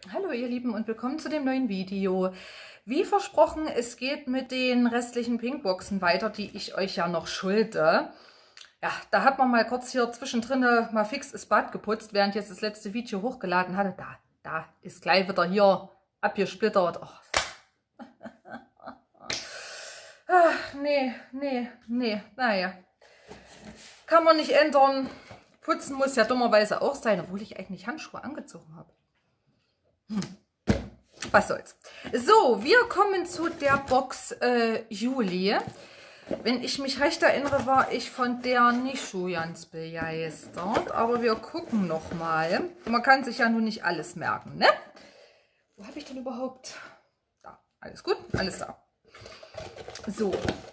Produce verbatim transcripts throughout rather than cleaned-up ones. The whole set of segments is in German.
Hallo ihr Lieben und willkommen zu dem neuen Video. Wie versprochen, es geht mit den restlichen Pinkboxen weiter, die ich euch ja noch schulde. Ja, da hat man mal kurz hier zwischendrin mal fix das Bad geputzt, während jetzt das letzte Video hochgeladen hatte. Da, da ist gleich wieder hier abgesplittert. Oh. Ach, nee, nee, nee, naja. Kann man nicht ändern. Putzen muss ja dummerweise auch sein, obwohl ich eigentlich Handschuhe angezogen habe. Hm. Was soll's. So, wir kommen zu der Box äh, Juli. Wenn ich mich recht erinnere, war ich von der nicht so ganz begeistert. Aber wir gucken noch mal. Man kann sich ja nun nicht alles merken, ne? Wo habe ich denn überhaupt? Da, alles gut, alles da. So.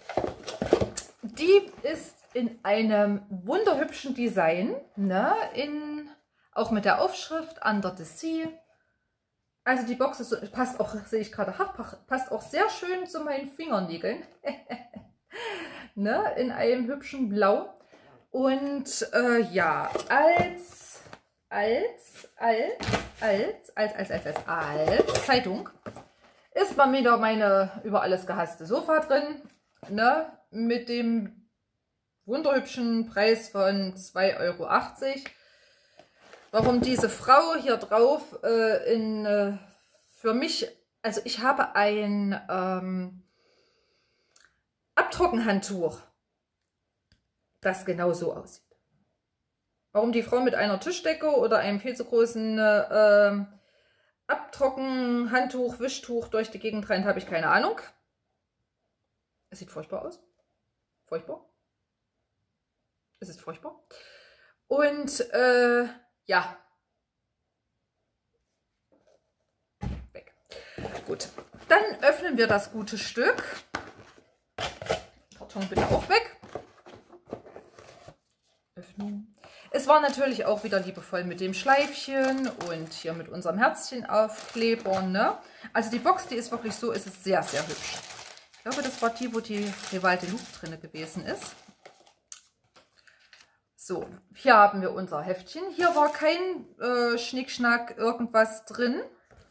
Die ist in einem wunderhübschen Design, ne? In, auch mit der Aufschrift Under the Sea. Also die Box ist so, passt auch, sehe ich gerade, passt auch sehr schön zu meinen Fingernägeln. Ne? In einem hübschen Blau. Und äh, ja, als, als, als, als, als, als, als, als, als Zeitung ist mal wieder meine über alles gehasste Sofa drin. Ne? Mit dem wunderhübschen Preis von zwei Euro achtzig. Warum diese Frau hier drauf äh, in, äh, für mich, also ich habe ein ähm, Abtrockenhandtuch, das genau so aussieht. Warum die Frau mit einer Tischdecke oder einem viel zu großen äh, Abtrockenhandtuch, Wischtuch durch die Gegend rennt, habe ich keine Ahnung. Es sieht furchtbar aus. Furchtbar. Es ist furchtbar. Und äh, ja. Weg. Gut. Dann öffnen wir das gute Stück. Karton bitte auch weg. Öffnen. Es war natürlich auch wieder liebevoll mit dem Schleifchen und hier mit unserem Herzchenaufkleber. Ne? Also die Box, die ist wirklich so, ist es sehr, sehr hübsch. Ich glaube, das war die, wo die Rival Deluxe drin gewesen ist. So, hier haben wir unser Heftchen. Hier war kein äh, Schnickschnack irgendwas drin.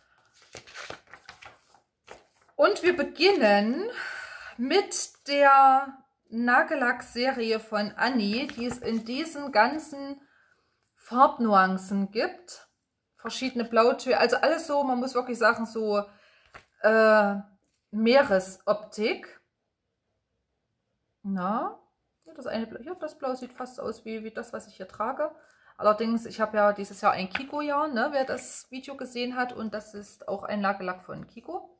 Und wir beginnen mit der Nagellack-Serie von Annie, die es in diesen ganzen Farbnuancen gibt. Verschiedene Blautöne, also alles so, man muss wirklich sagen, so äh, Meeresoptik. Na? Das eine Blau, ja, das Blau sieht fast aus wie, wie das, was ich hier trage. Allerdings, ich habe ja dieses Jahr ein Kiko-Jahr, ne, wer das Video gesehen hat. Und das ist auch ein Nagellack von Kiko.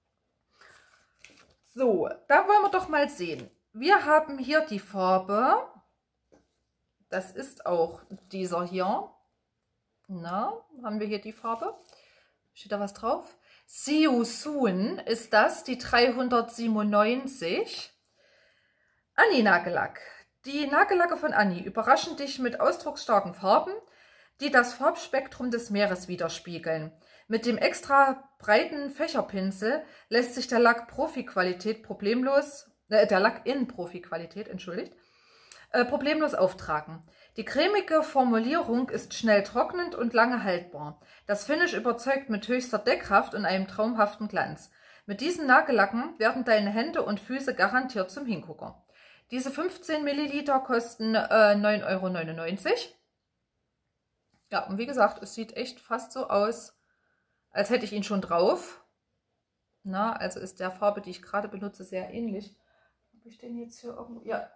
So, da wollen wir doch mal sehen. Wir haben hier die Farbe. Das ist auch dieser hier. Na, haben wir hier die Farbe? Steht da was drauf? See You Soon ist das, die dreihundertsiebenundneunzig. Annie Nagellack. Die Nagellacke von Annie überraschen dich mit ausdrucksstarken Farben, die das Farbspektrum des Meeres widerspiegeln. Mit dem extra breiten Fächerpinsel lässt sich der Lack Profi-Qualität problemlos, äh, der Lack in Profi-Qualität, entschuldigt, äh, problemlos auftragen. Die cremige Formulierung ist schnell trocknend und lange haltbar. Das Finish überzeugt mit höchster Deckkraft und einem traumhaften Glanz. Mit diesen Nagellacken werden deine Hände und Füße garantiert zum Hingucker. Diese fünfzehn Milliliter kosten äh, neun Euro neunundneunzig. Ja, und wie gesagt, es sieht echt fast so aus, als hätte ich ihn schon drauf. Na, also ist der Farbe, die ich gerade benutze, sehr ähnlich. Habe ich den jetzt hier irgendwo? Ja.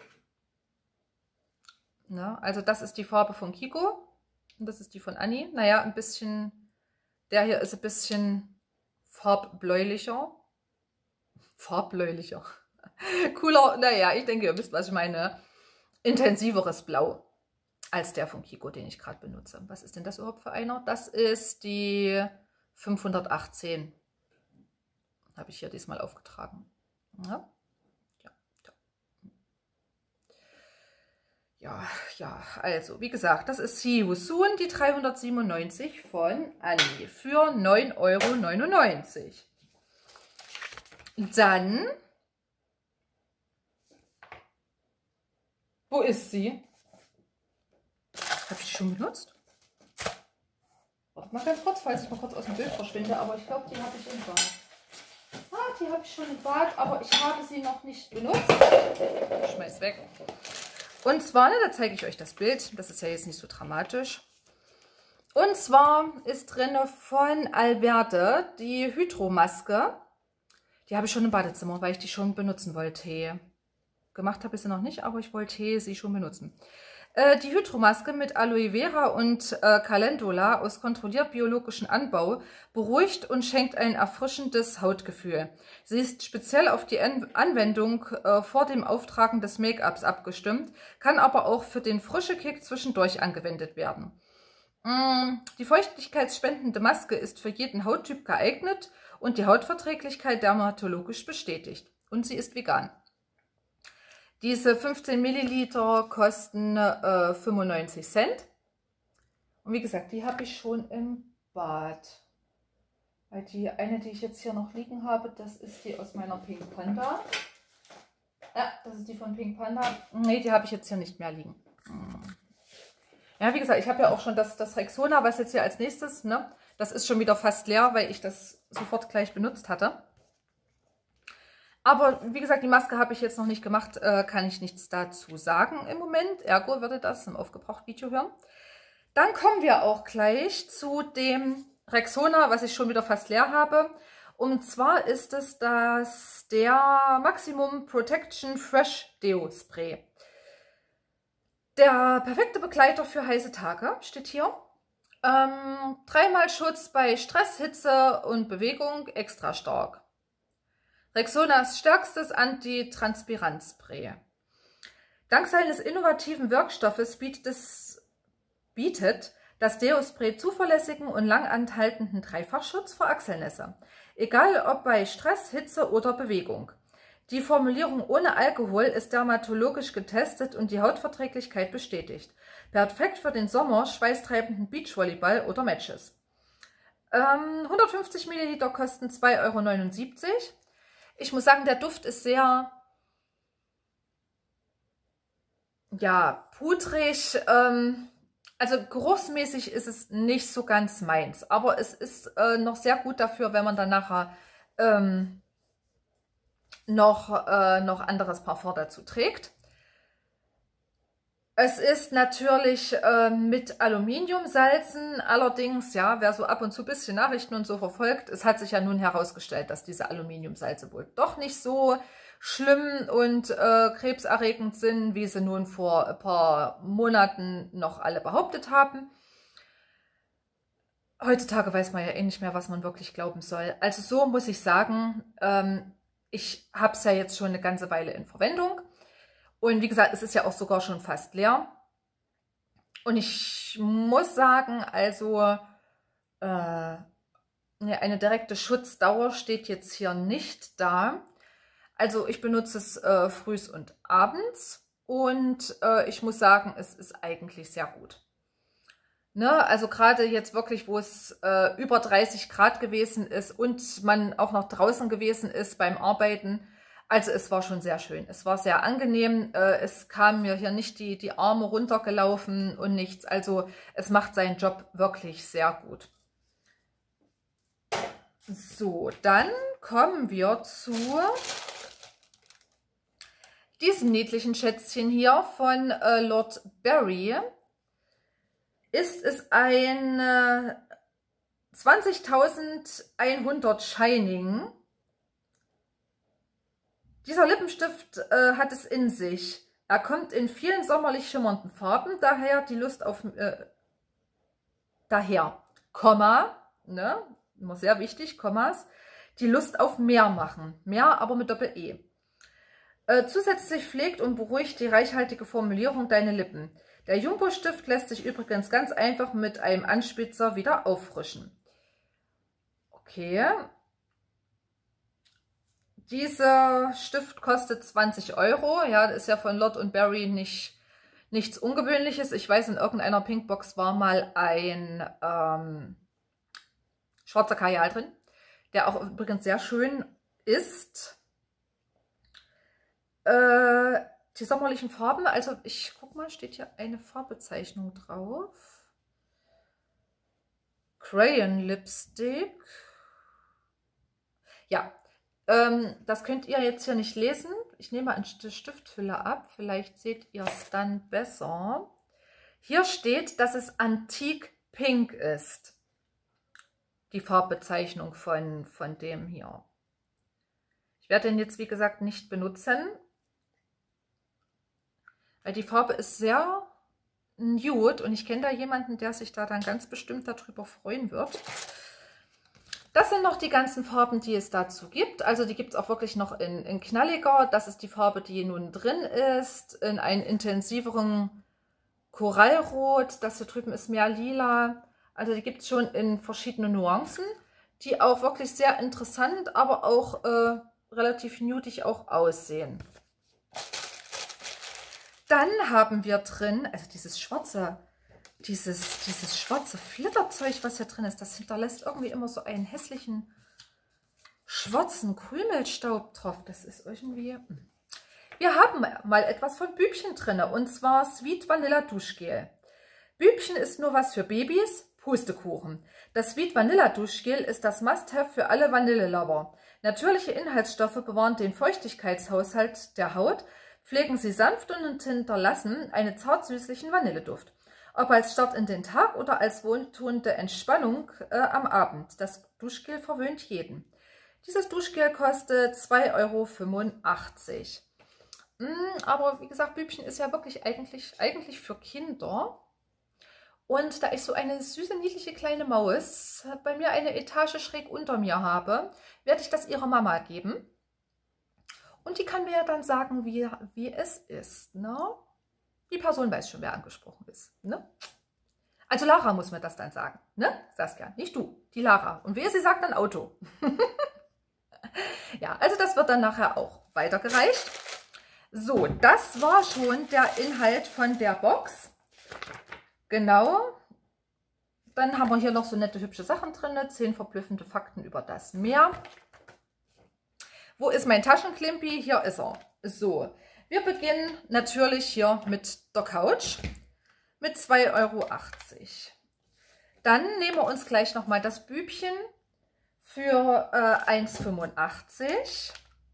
Na, also das ist die Farbe von Kiko und das ist die von Annie. Naja, ein bisschen, der hier ist ein bisschen farbbläulicher. Farbbläulicher. Cooler, naja, ich denke, ihr wisst, was ich meine. Intensiveres Blau als der von Kiko, den ich gerade benutze. Was ist denn das überhaupt für einer? Das ist die fünfhundertachtzehn. Habe ich hier diesmal aufgetragen. Ja, ja, ja. Ja, ja, also, wie gesagt, das ist See You Soon, die dreihundertsiebenundneunzig von Annie für neun Euro neunundneunzig. Dann... Wo ist sie? Habe ich die schon benutzt? Warte mal ganz kurz, falls ich mal kurz aus dem Bild verschwinde, aber ich glaube, die habe ich im Bad. Ah, die habe ich schon im Bad, aber ich habe sie noch nicht benutzt. Ich schmeiß weg. Und zwar, ne, da zeige ich euch das Bild. Das ist ja jetzt nicht so dramatisch. Und zwar ist drin von Alverde die Hydromaske. Die habe ich schon im Badezimmer, weil ich die schon benutzen wollte. Gemacht habe ich sie noch nicht, aber ich wollte sie schon benutzen. Äh, die Hydromaske mit Aloe Vera und äh, Calendula aus kontrolliert biologischem Anbau beruhigt und schenkt ein erfrischendes Hautgefühl. Sie ist speziell auf die An Anwendung äh, vor dem Auftragen des Make-ups abgestimmt, kann aber auch für den frischen Kick zwischendurch angewendet werden. Mm, die feuchtigkeitsspendende Maske ist für jeden Hauttyp geeignet und die Hautverträglichkeit dermatologisch bestätigt. Und sie ist vegan. Diese fünfzehn Milliliter kosten äh, fünfundneunzig Cent. Und wie gesagt, die habe ich schon im Bad. Weil die eine, die ich jetzt hier noch liegen habe, das ist die aus meiner Pink Panda. Ja, das ist die von Pink Panda. Ne, die habe ich jetzt hier nicht mehr liegen. Ja, wie gesagt, ich habe ja auch schon das, das Rexona, was jetzt hier als nächstes, ne? Das ist schon wieder fast leer, weil ich das sofort gleich benutzt hatte. Aber wie gesagt, die Maske habe ich jetzt noch nicht gemacht, äh, kann ich nichts dazu sagen im Moment. Ergo würde das im Aufgebraucht-Video hören. Dann kommen wir auch gleich zu dem Rexona, was ich schon wieder fast leer habe. Und zwar ist es das der Maximum Protection Fresh Deo Spray. Der perfekte Begleiter für heiße Tage steht hier. Ähm, dreimal Schutz bei Stress, Hitze und Bewegung, extra stark. Rexonas stärkstes Antitranspiranzspray. Dank seines innovativen Wirkstoffes bietet, es, bietet das Deo-Spray zuverlässigen und langanhaltenden Dreifachschutz vor Achselnässe. Egal ob bei Stress, Hitze oder Bewegung. Die Formulierung ohne Alkohol ist dermatologisch getestet und die Hautverträglichkeit bestätigt. Perfekt für den Sommer, schweißtreibenden Beachvolleyball oder Matches. Ähm, hundertfünfzig Milliliter kosten zwei Euro neunundsiebzig. Ich muss sagen, der Duft ist sehr, ja, pudrig. Ähm, also geruchsmäßig ist es nicht so ganz meins. Aber es ist äh, noch sehr gut dafür, wenn man dann nachher ähm, noch, äh, noch anderes Parfum dazu trägt. Es ist natürlich äh, mit Aluminiumsalzen, allerdings, ja, wer so ab und zu ein bisschen Nachrichten und so verfolgt, es hat sich ja nun herausgestellt, dass diese Aluminiumsalze wohl doch nicht so schlimm und äh, krebserregend sind, wie sie nun vor ein paar Monaten noch alle behauptet haben. Heutzutage weiß man ja eh nicht mehr, was man wirklich glauben soll. Also so muss ich sagen, ähm, ich habe es ja jetzt schon eine ganze Weile in Verwendung. Und wie gesagt, es ist ja auch sogar schon fast leer. Und ich muss sagen, also äh, eine direkte Schutzdauer steht jetzt hier nicht da. Also ich benutze es äh, frühs und abends. Und äh, ich muss sagen, es ist eigentlich sehr gut. Ne? Also gerade jetzt wirklich, wo es äh, über dreißig Grad gewesen ist und man auch noch draußen gewesen ist beim Arbeiten. Also es war schon sehr schön. Es war sehr angenehm. Es kam mir hier nicht die, die Arme runtergelaufen und nichts. Also es macht seinen Job wirklich sehr gut. So, dann kommen wir zu diesem niedlichen Schätzchen hier von äh, Lord Berry. Ist es ein äh, zwanzigtausendeinhundert Shining. Dieser Lippenstift äh, hat es in sich. Er kommt in vielen sommerlich schimmernden Farben, daher die Lust auf, äh, daher, Komma, ne, immer sehr wichtig, Kommas, die Lust auf mehr machen. Mehr, aber mit Doppel-E. Äh, zusätzlich pflegt und beruhigt die reichhaltige Formulierung deine Lippen. Der Jumbo-Stift lässt sich übrigens ganz einfach mit einem Anspitzer wieder auffrischen. Okay. Dieser Stift kostet zwanzig Euro. Ja, das ist ja von Lord und Berry nicht, nichts Ungewöhnliches. Ich weiß, in irgendeiner Pinkbox war mal ein ähm, schwarzer Kajal drin, der auch übrigens sehr schön ist. Äh, die sommerlichen Farben, also ich guck mal, steht hier eine Farbbezeichnung drauf. Crayon Lipstick. Ja, ähm, das könnt ihr jetzt hier nicht lesen. Ich nehme mal eine Stiftfülle ab. Vielleicht seht ihr es dann besser. Hier steht, dass es Antique Pink ist. Die Farbbezeichnung von, von dem hier. Ich werde den jetzt, wie gesagt, nicht benutzen. Weil die Farbe ist sehr nude und ich kenne da jemanden, der sich da dann ganz bestimmt darüber freuen wird. Das sind noch die ganzen Farben, die es dazu gibt. Also die gibt es auch wirklich noch in, in knalliger. Das ist die Farbe, die nun drin ist. In einen intensiveren Korallrot. Das hier drüben ist mehr lila. Also die gibt es schon in verschiedenen Nuancen, die auch wirklich sehr interessant, aber auch äh, relativ nudig auch aussehen. Dann haben wir drin, also dieses schwarze, dieses, dieses schwarze Flitterzeug, was hier drin ist, das hinterlässt irgendwie immer so einen hässlichen schwarzen Krümelstaub drauf. Das ist irgendwie... Wir haben mal etwas von Bübchen drin, und zwar Sweet Vanilla Duschgel. Bübchen ist nur was für Babys, Pustekuchen. Das Sweet Vanilla Duschgel ist das Must-Have für alle Vanillelover. Natürliche Inhaltsstoffe bewahren den Feuchtigkeitshaushalt der Haut, pflegen sie sanft und hinterlassen einen zart-süßlichen Vanilleduft. Ob als Start in den Tag oder als wohltuende Entspannung äh, am Abend. Das Duschgel verwöhnt jeden. Dieses Duschgel kostet zwei Euro fünfundachtzig. Mm, aber wie gesagt, Bübchen ist ja wirklich eigentlich, eigentlich für Kinder. Und da ich so eine süße, niedliche kleine Maus bei mir eine Etage schräg unter mir habe, werde ich das ihrer Mama geben. Und die kann mir ja dann sagen, wie, wie es ist. Ne? Die Person weiß schon, wer angesprochen ist. Ne? Also Lara muss mir das dann sagen. Ne? Saskia, nicht du, die Lara. Und wer sie sagt, dann Auto. Ja, also das wird dann nachher auch weitergereicht. So, das war schon der Inhalt von der Box. Genau. Dann haben wir hier noch so nette, hübsche Sachen drin. zehn verblüffende Fakten über das Meer. Wo ist mein Taschenklimpi? Hier ist er. So, wir beginnen natürlich hier mit der Couch mit zwei Euro achtzig. Dann nehmen wir uns gleich nochmal das Bübchen für äh, eins fünfundachtzig.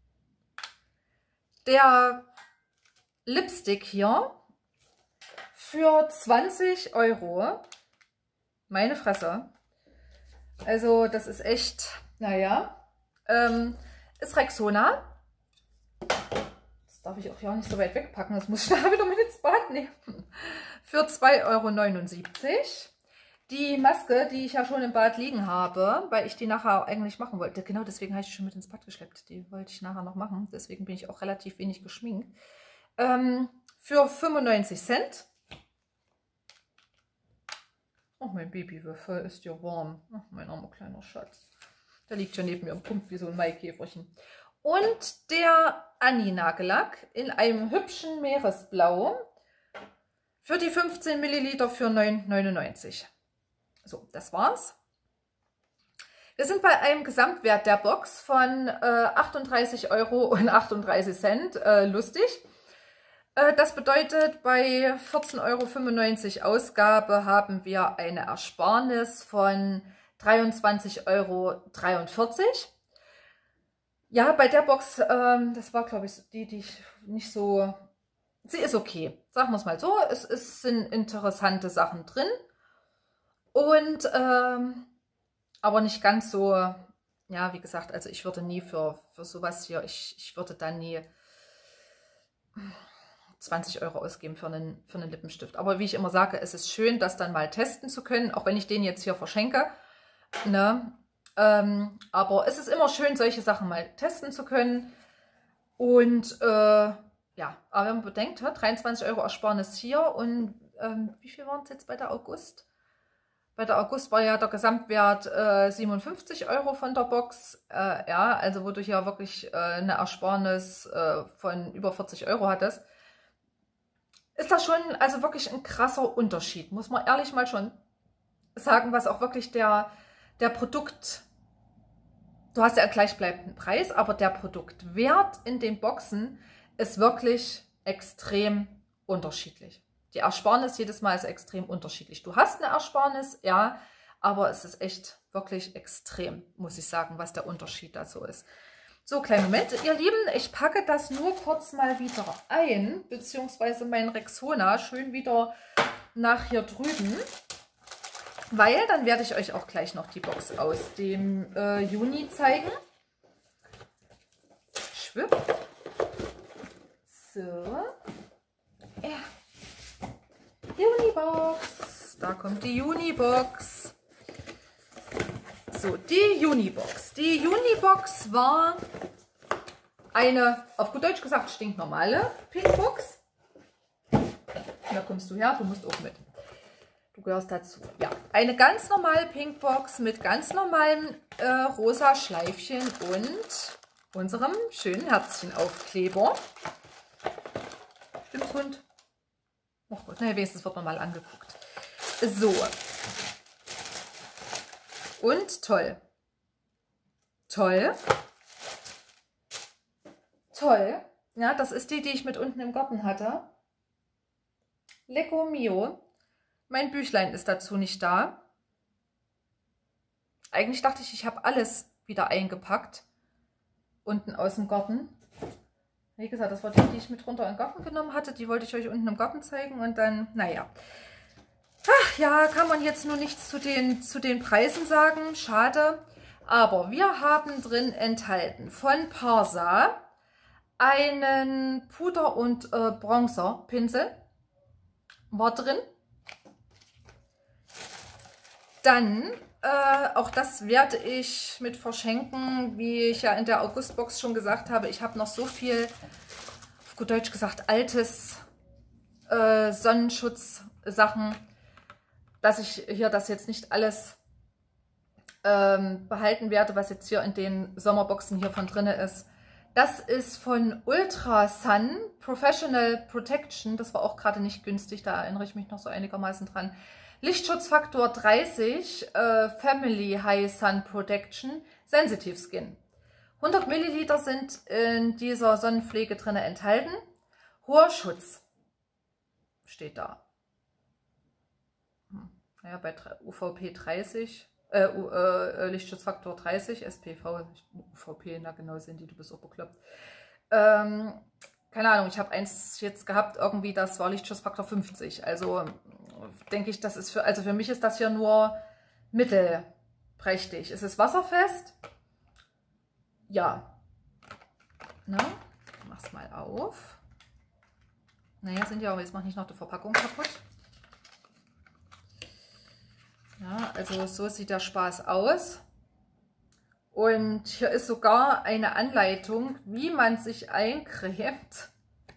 Der Lipstick hier für zwanzig Euro. Meine Fresse. Also das ist echt, naja, ähm, ist Rexona. Das darf ich auch ja nicht so weit wegpacken, das muss ich da wieder mit ins Bad nehmen. Für zwei Euro neunundsiebzig. Die Maske, die ich ja schon im Bad liegen habe, weil ich die nachher eigentlich machen wollte. Genau, deswegen habe ich die schon mit ins Bad geschleppt. Die wollte ich nachher noch machen. Deswegen bin ich auch relativ wenig geschminkt. Ähm, für fünfundneunzig Cent. Oh, mein Babywürfel ist ja warm. Ach, mein armer kleiner Schatz. Der liegt ja neben mir und pumpt wie so ein Maikäferchen. Und der Anni-Nagellack in einem hübschen Meeresblau für die fünfzehn Milliliter für neun neunundneunzig. So, das war's. Wir sind bei einem Gesamtwert der Box von äh, achtunddreißig Euro und achtunddreißig Cent. Äh, lustig. Äh, das bedeutet, bei vierzehn Euro fünfundneunzig Ausgabe haben wir eine Ersparnis von dreiundzwanzig Euro dreiundvierzig. Ja, bei der Box, ähm, das war, glaube ich, die, die ich nicht so... Sie ist okay, sagen wir es mal so. Es, es sind interessante Sachen drin. Und, ähm, aber nicht ganz so, ja, wie gesagt, also ich würde nie für, für sowas hier, ich, ich würde dann nie zwanzig Euro ausgeben für einen, für einen Lippenstift. Aber wie ich immer sage, es ist schön, das dann mal testen zu können, auch wenn ich den jetzt hier verschenke. Ne? Ähm, aber es ist immer schön, solche Sachen mal testen zu können. Und, äh, ja, aber wenn man bedenkt, dreiundzwanzig Euro Ersparnis hier und ähm, wie viel waren es jetzt bei der August? Bei der August war ja der Gesamtwert äh, siebenundfünfzig Euro von der Box. Äh, ja, also wo du hier wirklich äh, eine Ersparnis äh, von über vierzig Euro hattest. Ist das schon also wirklich ein krasser Unterschied, muss man ehrlich mal schon sagen, was auch wirklich der, der Produkt, du hast ja einen gleichbleibenden Preis, aber der Produktwert in den Boxen ist wirklich extrem unterschiedlich. Die Ersparnis jedes Mal ist extrem unterschiedlich. Du hast eine Ersparnis, ja, Aber es ist echt wirklich extrem, muss ich sagen, was der Unterschied da so ist. So, kleinen Moment, ihr Lieben, ich packe das nur kurz mal wieder ein, beziehungsweise mein Rexona schön wieder nach hier drüben, weil dann werde ich euch auch gleich noch die Box aus dem äh, Juni zeigen. Schwipp. So. Ja. Junibox. Da kommt die Junibox. So, die Junibox. Die Junibox war eine, auf gut Deutsch gesagt, stinknormale Pinkbox. Da kommst du her, du musst auch mit. Du gehörst dazu. Ja, eine ganz normale Pinkbox mit ganz normalen äh, rosa Schleifchen und unserem schönen Herzchenaufkleber. Stimmt's, Hund? Oh Gott, naja, wenigstens wird man mal angeguckt. So. Und toll. Toll. Toll. Ja, das ist die, die ich mit unten im Garten hatte. Lecco mio. Mein Büchlein ist dazu nicht da. Eigentlich dachte ich, ich habe alles wieder eingepackt. Unten aus dem Garten. Wie gesagt, das war die, die ich mit runter in den Garten genommen hatte. Die wollte ich euch unten im Garten zeigen. Und dann, naja. Ach ja, kann man jetzt nur nichts zu den, zu den Preisen sagen. Schade. Aber wir haben drin enthalten von Parsa einen Puder- und äh, Bronzer-Pinsel. War drin. Dann, äh, auch das werde ich mit verschenken, wie ich ja in der Augustbox schon gesagt habe. Ich habe noch so viel, auf gut Deutsch gesagt, altes äh, Sonnenschutzsachen, dass ich hier das jetzt nicht alles ähm, behalten werde, was jetzt hier in den Sommerboxen hier von drin ist. Das ist von Ultra Sun Professional Protection. Das war auch gerade nicht günstig, da erinnere ich mich noch so einigermaßen dran. Lichtschutzfaktor dreißig, äh, Family High Sun Protection, Sensitive Skin. hundert Milliliter sind in dieser Sonnenpflege drin enthalten. Hoher Schutz steht da. Naja, bei U V P dreißig, äh, äh, Lichtschutzfaktor dreißig, S P V, U V P, na genau sind die, du bist auch bekloppt. Ähm, keine Ahnung, ich habe eins jetzt gehabt, irgendwie, das war Lichtschutzfaktor fünfzig. Also denke ich, das ist für, also für mich ist das hier nur mittelprächtig. Es ist wasserfest. Ja. Na, mach's mal auf. Naja, sind ja auch, jetzt mach nicht noch die Verpackung kaputt. Ja, also so sieht der Spaß aus. Und hier ist sogar eine Anleitung, wie man sich eincremt.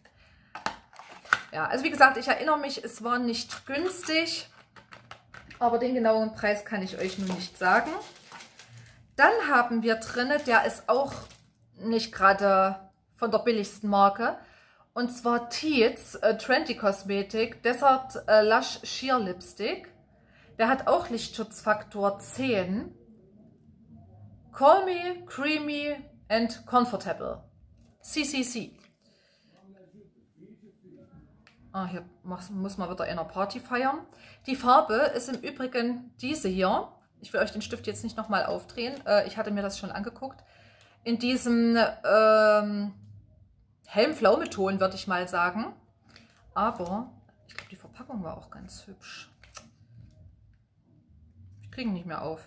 Ja, also wie gesagt, ich erinnere mich, es war nicht günstig, aber den genauen Preis kann ich euch nun nicht sagen. Dann haben wir drin, der ist auch nicht gerade von der billigsten Marke, und zwar Teats äh, Trendy Cosmetic Desert äh, Lush Sheer Lipstick. Der hat auch Lichtschutzfaktor zehn. Call me, creamy and comfortable. C C C. Ah, hier muss man wieder eine Party feiern. Die Farbe ist im Übrigen diese hier. Ich will euch den Stift jetzt nicht nochmal aufdrehen. Ich hatte mir das schon angeguckt. In diesem ähm, hellen Pflaumeton, würde ich mal sagen. Aber ich glaube, die Verpackung war auch ganz hübsch. Ich kriege ihn nicht mehr auf.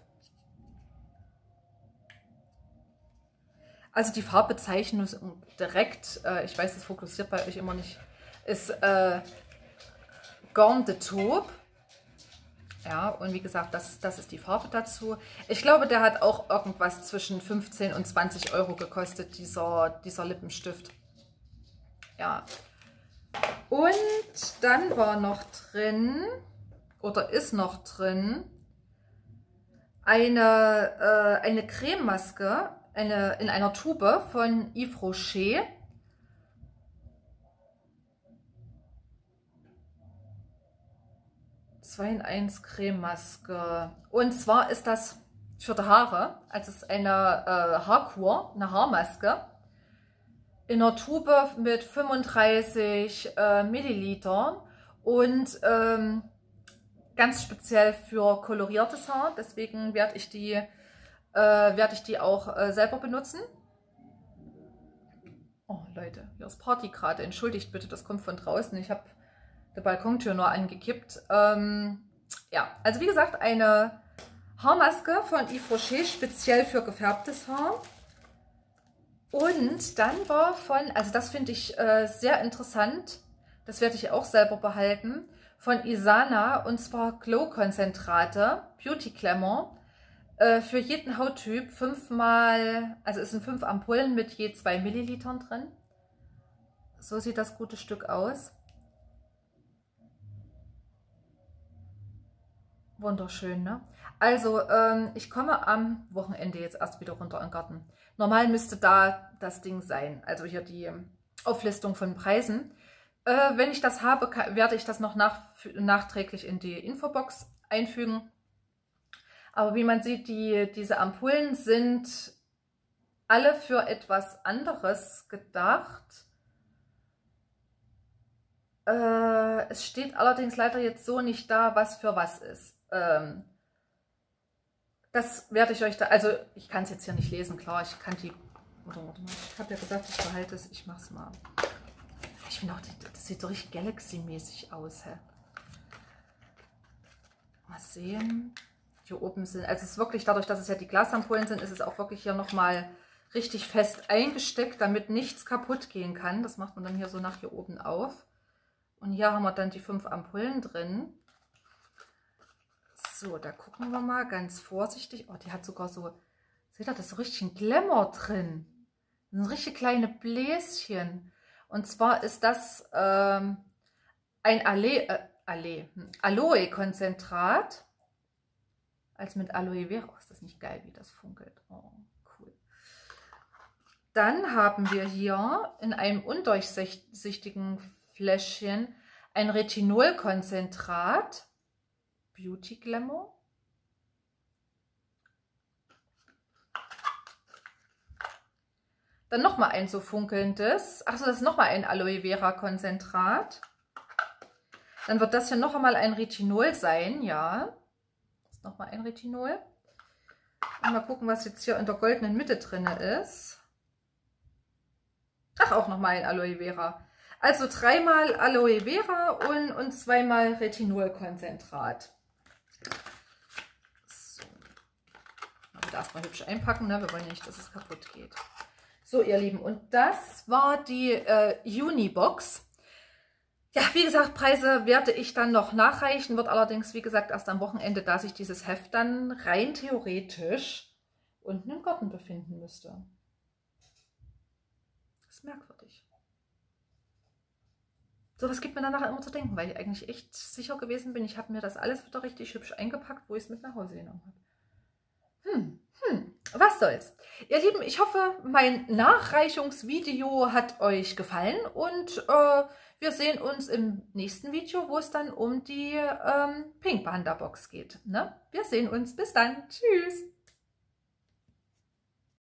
Also die Farbbezeichnung direkt, äh, ich weiß, das fokussiert bei euch immer nicht, ist äh, Gone de Taupe. Ja, und wie gesagt, das, das ist die Farbe dazu. Ich glaube, der hat auch irgendwas zwischen fünfzehn und zwanzig Euro gekostet, dieser, dieser Lippenstift. Ja. Und dann war noch drin, oder ist noch drin, eine, äh, eine Crememaske eine, in einer Tube von Yves Rocher. zwei in eins Crememaske. Und zwar ist das für die Haare, also es ist eine äh, Haarkur, eine Haarmaske in einer Tube mit fünfunddreißig äh, Millilitern. Und ähm, ganz speziell für koloriertes Haar. Deswegen werde ich die, äh, werde ich die auch äh, selber benutzen. Oh Leute, hier ist Party gerade. Entschuldigt bitte, das kommt von draußen. Ich habe die Balkontür nur angekippt. Ähm, ja, also wie gesagt, eine Haarmaske von Yves Rocher, speziell für gefärbtes Haar. Und dann war von, also das finde ich äh, sehr interessant, das werde ich auch selber behalten, von Isana, und zwar Glow-Konzentrate, Beauty Glamour, äh, für jeden Hauttyp fünfmal, also es sind fünf Ampullen mit je zwei Millilitern drin. So sieht das gute Stück aus. Wunderschön, ne? Also, ähm, ich komme am Wochenende jetzt erst wieder runter in den Garten. Normal müsste da das Ding sein, also hier die Auflistung von Preisen. Äh, wenn ich das habe, kann, werde ich das noch nach, nachträglich in die Infobox einfügen. Aber wie man sieht, die, diese Ampullen sind alle für etwas anderes gedacht. Äh, es steht allerdings leider jetzt so nicht da, was für was ist. Ähm, das werde ich euch da, also ich kann es jetzt hier nicht lesen, klar, ich kann die, warte, warte mal, ich habe ja gesagt, ich behalte es, ich mache es mal. Ich finde auch, das sieht so richtig Galaxy-mäßig aus, hä? Mal sehen, hier oben sind, also es ist wirklich, dadurch, dass es ja die Glasampullen sind, ist es auch wirklich hier nochmal richtig fest eingesteckt, damit nichts kaputt gehen kann. Das macht man dann hier so nach hier oben auf. Und hier haben wir dann die fünf Ampullen drin. So, da gucken wir mal ganz vorsichtig. Oh, die hat sogar so, seht ihr, das ist so richtig ein Glamour drin. Das sind richtig kleine Bläschen. Und zwar ist das ähm, ein Aloe, äh, Aloe, Aloe-Konzentrat. Als mit Aloe Vera. Oh, ist das nicht geil, wie das funkelt. Oh, cool. Dann haben wir hier in einem undurchsichtigen Fläschchen ein Retinolkonzentrat. Beauty Glamour. Dann nochmal ein so funkelndes. Achso, das ist nochmal ein Aloe Vera Konzentrat. Dann wird das hier noch einmal ein Retinol sein, ja. Das ist nochmal ein Retinol. Und mal gucken, was jetzt hier in der goldenen Mitte drin ist. Ach, auch nochmal ein Aloe Vera. Also dreimal Aloe Vera und, und zweimal Retinolkonzentrat. So. Mal erstmal hübsch einpacken, ne? Wir wollen ja nicht, dass es kaputt geht. So, ihr Lieben, und das war die äh, Juni-Box. Ja, wie gesagt, Preise werde ich dann noch nachreichen, wird allerdings, wie gesagt, erst am Wochenende, da sich dieses Heft dann rein theoretisch unten im Garten befinden müsste. Das ist merkwürdig. So was gibt mir dann nachher immer zu denken, weil ich eigentlich echt sicher gewesen bin, ich habe mir das alles wieder richtig hübsch eingepackt, wo ich es mit nach Hause genommen habe. Hm, hm, was soll's. Ihr Lieben, ich hoffe, mein Nachreichungsvideo hat euch gefallen und äh, wir sehen uns im nächsten Video, wo es dann um die ähm, Pink Panda Box geht. Ne? Wir sehen uns. Bis dann. Tschüss.